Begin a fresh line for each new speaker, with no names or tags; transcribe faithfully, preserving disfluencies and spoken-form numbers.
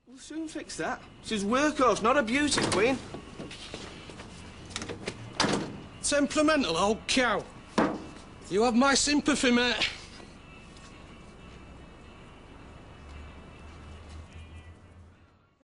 We'll soon fix that. She's workhorse, not a beauty queen.
Temperamental old cow. You have my sympathy, mate.